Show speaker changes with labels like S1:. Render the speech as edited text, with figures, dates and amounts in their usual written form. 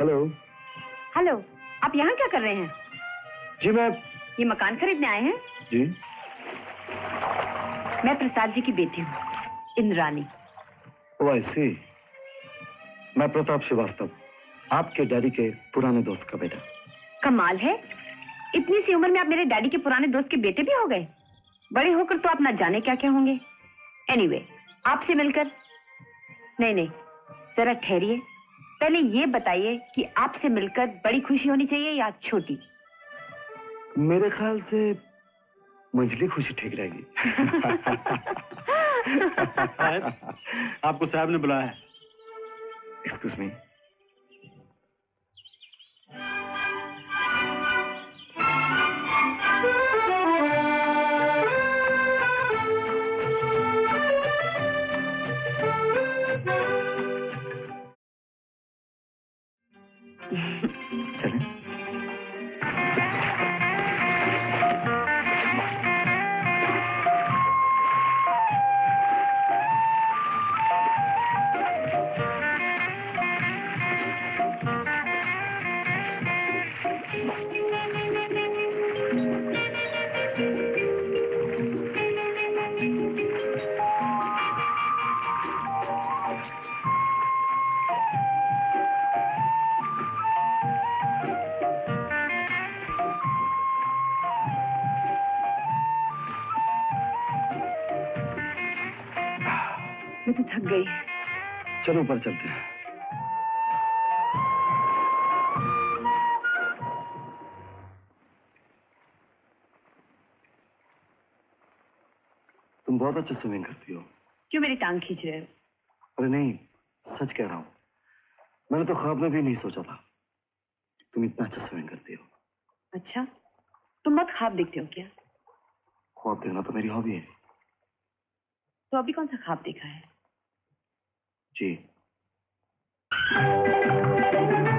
S1: Hello.
S2: Hello, आप यहाँ क्या कर रहे हैं?
S1: जी मैं
S2: ये मकान खरीदने आए हैं?
S1: जी।
S2: मैं प्रसाद जी की बेटी हूँ, इंद्रानी।
S1: ओह आई सी। मैं प्रताप श्रीवास्तव, आपके डैडी के पुराने दोस्त का बेटा।
S2: कमाल है, इतनी सी उम्र में आप मेरे डैडी के पुराने दोस्त के बेटे भी हो गए। बड़े होकर तो आप ना जाने क्या क्या होंगे। एनीवे, आपसे मिलकर नहीं, जरा ठहरिए। पहले ये बताइए कि आपसे मिलकर बड़ी खुशी होनी चाहिए या छोटी?
S1: मेरे ख्याल से मंझली खुशी ठीक रहेगी।
S3: आपको साहब ने बुलाया है।
S1: Excuse me. चलें?
S2: मैं तो थक गई।
S1: चलो ऊपर चलते हैं। तुम बहुत अच्छा स्विमिंग करती हो।
S2: क्यों मेरी टांग खींच रहे हो?
S1: अरे नहीं, सच कह रहा हूँ। मैंने तो ख्वाब में भी नहीं सोचा था तुम इतना अच्छा स्विमिंग करती हो।
S2: अच्छा, तुम बहुत ख्वाब देखते हो क्या?
S1: ख्वाब देखना तो मेरी हॉबी है।
S2: तो अभी कौन सा ख्वाब देखा है?
S1: जी।